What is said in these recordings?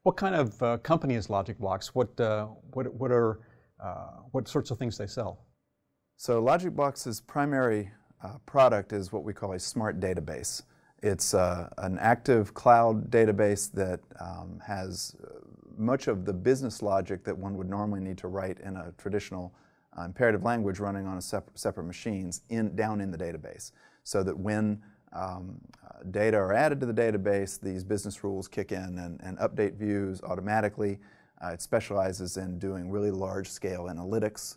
What kind of company is LogicBlox? What sorts of things they sell? So LogicBlox's primary product is what we call a smart database. It's an active cloud database that has much of the business logic that one would normally need to write in a traditional imperative language running on a separate machines down in the database, so that when data are added to the database, these business rules kick in and update views automatically. It specializes in doing really large-scale analytics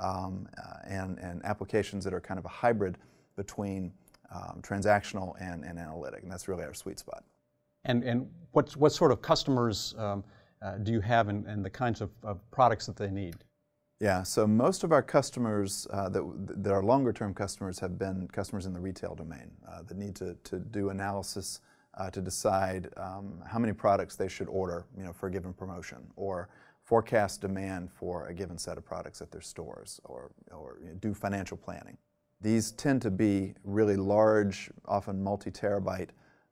and applications that are kind of a hybrid between transactional and analytic, and that's really our sweet spot. And what sort of customers do you have and the kinds of products that they need? Yeah, so most of our customers that are longer-term customers have been customers in the retail domain that need to do analysis to decide how many products they should order, for a given promotion, or forecast demand for a given set of products at their stores, or do financial planning. These tend to be really large, often multi-terabyte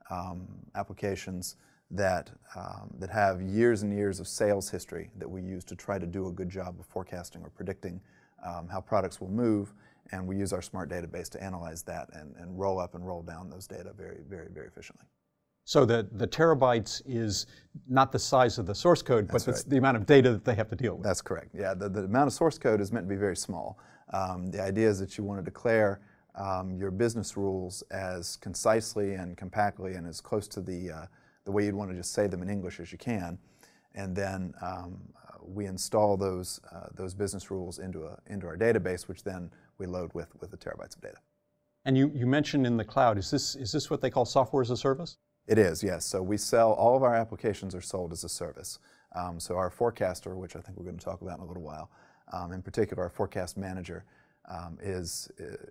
applications that have years and years of sales history that we use to try to do a good job of forecasting or predicting how products will move, and we use our smart database to analyze that and roll up and roll down those data very, very, very efficiently. So the terabytes is not the size of the source code, but it's right. the amount of data that they have to deal with. That's correct. Yeah, the amount of source code is meant to be very small. The idea is that you want to declare your business rules as concisely and compactly and as close to the way you'd want to just say them in English as you can, and then we install those business rules into our database, which then we load with the terabytes of data. And you mentioned in the cloud, is this what they call software as a service? It is, yes. So we sell, all of our applications are sold as a service. So our forecaster, which I think we're going to talk about in a little while, in particular our forecast manager, is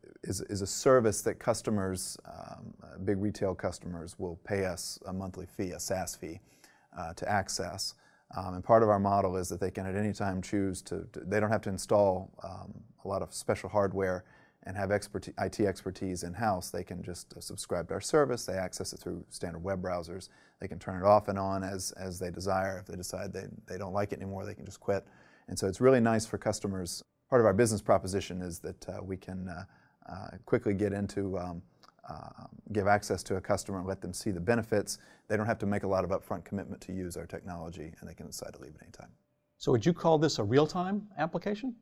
a service that customers, big retail customers, will pay us a monthly fee, a SaaS fee, to access. And part of our model is that they can at any time choose they don't have to install a lot of special hardware and have IT expertise in-house. They can just subscribe to our service. They access it through standard web browsers. They can turn it off and on as they desire. If they decide they don't like it anymore, they can just quit. And so it's really nice for customers. Part of our business proposition is that we can quickly get into, give access to a customer and let them see the benefits. They don't have to make a lot of upfront commitment to use our technology, and they can decide to leave at any time. So would you call this a real-time application?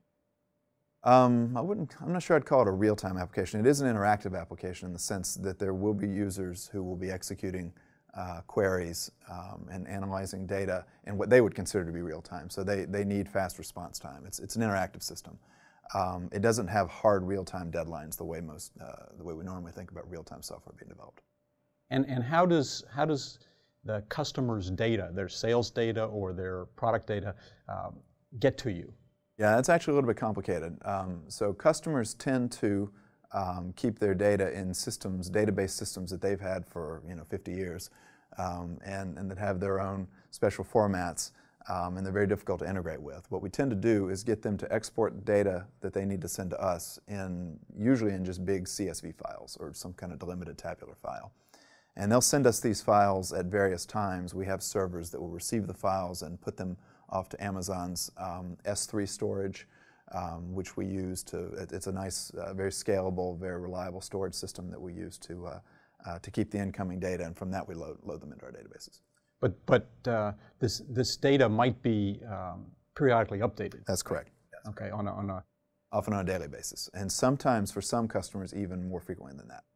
I'm not sure I'd call it a real-time application. It is an interactive application in the sense that there will be users who will be executing queries and analyzing data in what they would consider to be real-time. So they need fast response time. It's an interactive system. It doesn't have hard real-time deadlines the way we normally think about real-time software being developed. And how does the customer's data, their sales data or their product data, get to you? Yeah, that's actually a little bit complicated. So customers tend to keep their data in systems, database systems that they've had for 50 years, and that have their own special formats, and they're very difficult to integrate with. What we tend to do is get them to export data that they need to send to us usually in just big CSV files or some kind of delimited tabular file. And they'll send us these files at various times. We have servers that will receive the files and put them off to Amazon's S3 storage, which we use it's a nice, very scalable, very reliable storage system that we use to keep the incoming data, and from that we load them into our databases. But this data might be periodically updated. That's correct. Okay, often on a daily basis, and sometimes for some customers even more frequently than that.